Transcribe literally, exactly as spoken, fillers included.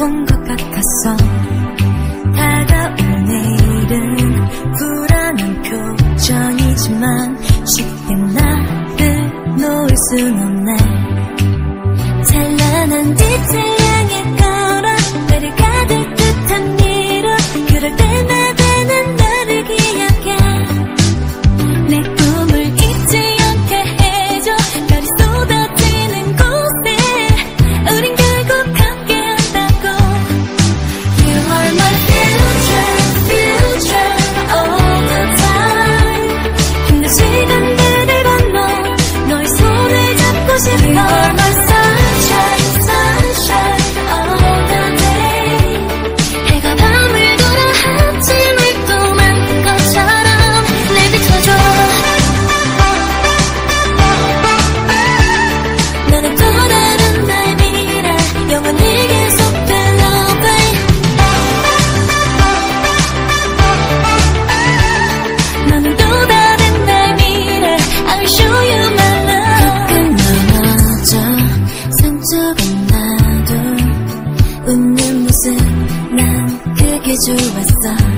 본 것 같았어. 다가온 내일은 불안한 표정이지만 쉽게 나를 놓을 순 없네. 찬란한 빛을 향해 걸어 나를 가둘 듯한 미로, 그럴 때마다 난 너를 기억해. 내 꿈을 잊지 않게 해줘. 별이 쏟아지는 곳에 우린 결국 함께한다고. You are my future, future all the time. 힘든 시간들을 건너 너의 손을 잡고 싶어. You are my sunshine, sunshine all the day. 해가 밤을 돌아 아침을 또 만든 것처럼 날 비춰줘. 너는 또 다른 나의 미래, 영원히 계속될 love. 너는 또 다른 나의 미래, I will show you my love. 가끔 넘어져 상처가 나도 웃는 모습 난 그게 좋았어.